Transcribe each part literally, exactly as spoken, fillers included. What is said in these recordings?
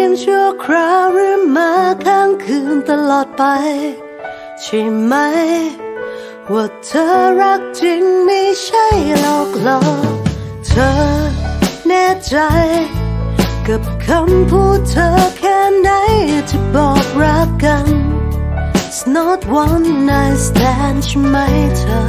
งชั่วคราวหรือมาค้างคืนตลอดไปใช่ไหมว่าเธอรักจริงไม่ใช่หลอกหลอกเธอแน่ใจกับคำพูดเธอแค่ไหนจะบอกรักกัน It's not one night stand ใช่ไหมเธอ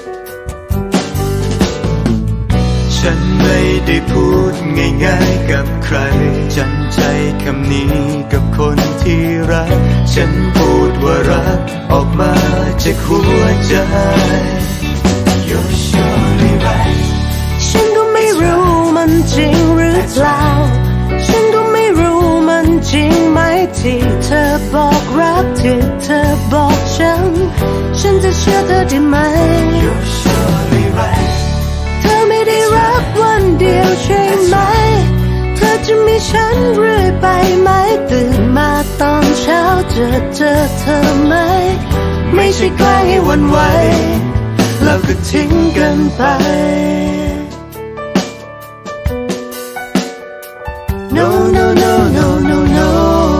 ฉันไม่ได้พูดง่ายๆกับใครจำใจคำนี้กับคนที่รักฉันพูดว่ารักออกมาจากหัวใจ You're surely right ฉันก็ไม่รู้มันจริงหรือเปล่าฉันก็ไม่รู้มันจริงไหมที่เธอบอกรักที่เธอบอกฉันฉันจะเชื่อเธอได้ไหม You're surely right เธอไม่ได้รักวันเดียวใช่ไหมเธอจะมีฉันเรื่อยไปไหมตื่นมาตอนเช้าจะเจอเธอไหมไม่ใช่แกล้งให้หวั่นไหวแล้วก็ทิ้งกันไป No no no no no no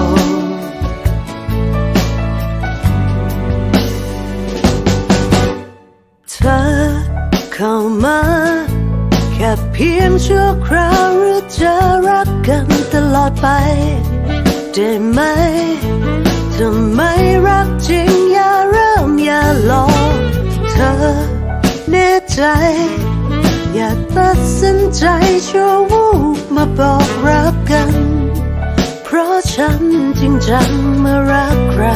เธอเข้ามาแค่เพียงชั่วคราวหรือจะรักกันตลอดไปได้ไหมถ้าไม่รักจริงอย่าเริ่มอย่าหลอกเธอแน่ใจอย่าตัดสินใจชั่ววูบมาบอกรักกันเพราะฉันจริงจังมารักใคร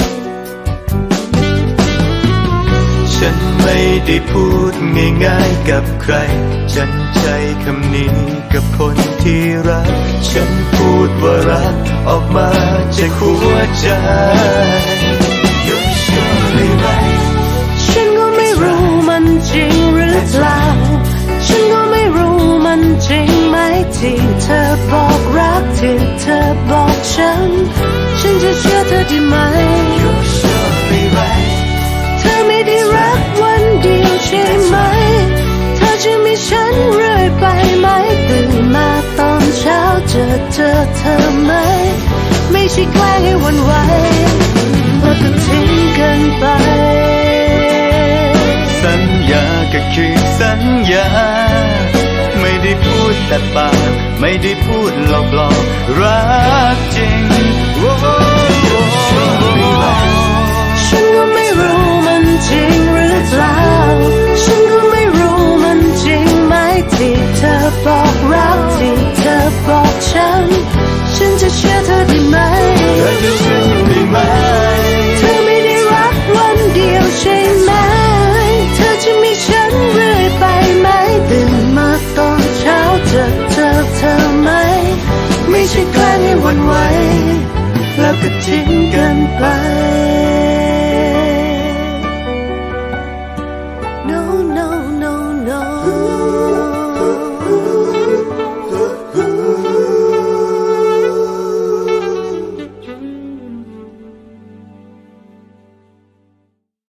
ฉันไม่ได้พูดง่ายๆกับใครฉันใช้คำนี้กับคนที่รักฉันพูดว่ารักออกมาจากหัวใจ You're surely right ฉันก็ไม่รู้มันจริงหรือเปล่าฉันก็ไม่รู้มันจริงไหมที่เธอบอกรักที่เธอบอกฉันฉันจะเชื่อเธอได้ไหม You're surely right เธอไม่ได้รักวันเดียวใช่ไหมเธอจะมีฉันเรื่อยไปไหมตื่นมาตอนเช้าจะเจอเธอไหมไม่ใช่แกล้งให้หวั่นไหวแล้วก็ทิ้งกันไปสัญญาก็คือสัญญาไม่ได้พูดแต่ปากไม่ได้พูดหลอกหลอกรักจริงฉันก็ไม่รู้มันจริงหรือเปล่าฉันก็ไม่รู้มันจริงไหมที่เธอบอกรักที่เธอบอกฉันฉันจะเชื่อเธอได้ไหมเธอจะเชื่อได้ไหมเธอไม่ได้รักวันเดียวใช่ไหมเธอจะมีฉันเรื่อยไปไหมตื่นมาตอนเช้าจะเจอเธอไหมไม่ใช่แกล้งให้หวั่นไหวแล้วก็ทิ้งกันไป